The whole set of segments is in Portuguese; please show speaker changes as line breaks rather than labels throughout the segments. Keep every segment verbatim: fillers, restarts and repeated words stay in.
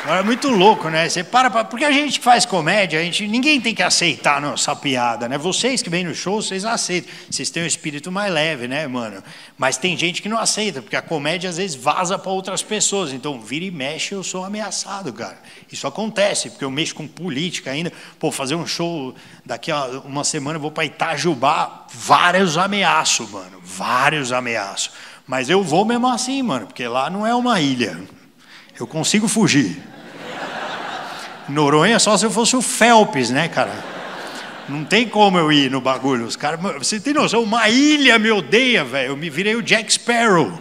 É muito louco, né? Você para pra... Porque a gente que faz comédia, a gente... ninguém tem que aceitar nossa piada, né? Vocês que vêm no show, vocês aceitam. Vocês têm um espírito mais leve, né, mano? Mas tem gente que não aceita, porque a comédia às vezes vaza para outras pessoas. Então, vira e mexe, eu sou ameaçado, cara. Isso acontece, porque eu mexo com política ainda. Pô, fazer um show daqui a uma semana, eu vou para Itajubá, vários ameaços, mano. Vários ameaços. Mas eu vou mesmo assim, mano, porque lá não é uma ilha. Eu consigo fugir. Noronha só se eu fosse o Phelps, né, cara? Não tem como eu ir no bagulho. Os caras, você tem noção? Uma ilha me odeia, velho. Eu me virei o Jack Sparrow.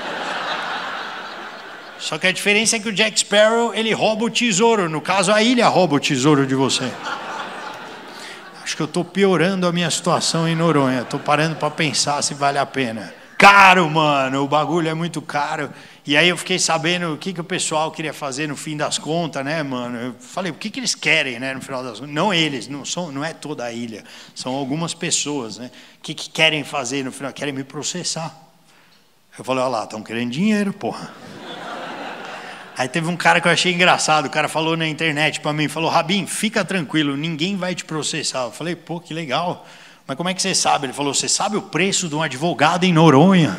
Só que a diferença é que o Jack Sparrow, ele rouba o tesouro. No caso, a ilha rouba o tesouro de você. Acho que eu tô piorando a minha situação em Noronha. Tô parando para pensar se vale a pena. Caro, mano. O bagulho é muito caro. E aí eu fiquei sabendo o que, que o pessoal queria fazer no fim das contas, né, mano? Eu falei, o que, que eles querem, né, no final das contas? Não eles, não, são, não é toda a ilha. São algumas pessoas, né? O que, que querem fazer no final? Querem me processar. Eu falei, olha lá, estão querendo dinheiro, porra. Aí teve um cara que eu achei engraçado. O cara falou na internet para mim, falou, Rabin, fica tranquilo, ninguém vai te processar. Eu falei, pô, que legal. Mas como é que você sabe? Ele falou, você sabe o preço de um advogado em Noronha?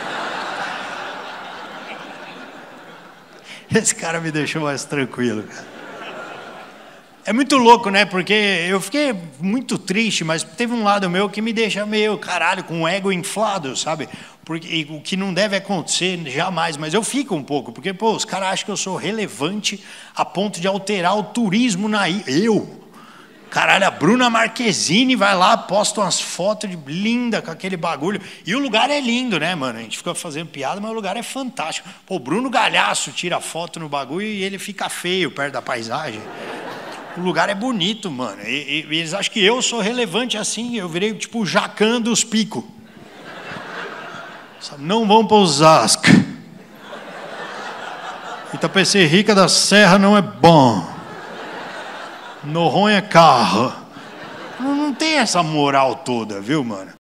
Esse cara me deixou mais tranquilo. É muito louco, né? Porque eu fiquei muito triste, mas teve um lado meu que me deixa meio, caralho, com o ego inflado, sabe? Porque o que não deve acontecer jamais, mas eu fico um pouco, porque, pô, os caras acham que eu sou relevante a ponto de alterar o turismo na ilha. Eu? Caralho, a Bruna Marquezine vai lá, posta umas fotos de linda com aquele bagulho. E o lugar é lindo, né, mano? A gente fica fazendo piada, mas o lugar é fantástico. Pô, o Bruno Galhaço tira foto no bagulho e ele fica feio perto da paisagem. O lugar é bonito, mano. E, e eles acham que eu sou relevante assim. Eu virei tipo o Jacan dos Picos. Não vão para Osasco. Itapecerica da Serra não é bom. Noronha é carro. Não tem essa moral toda, viu, mano?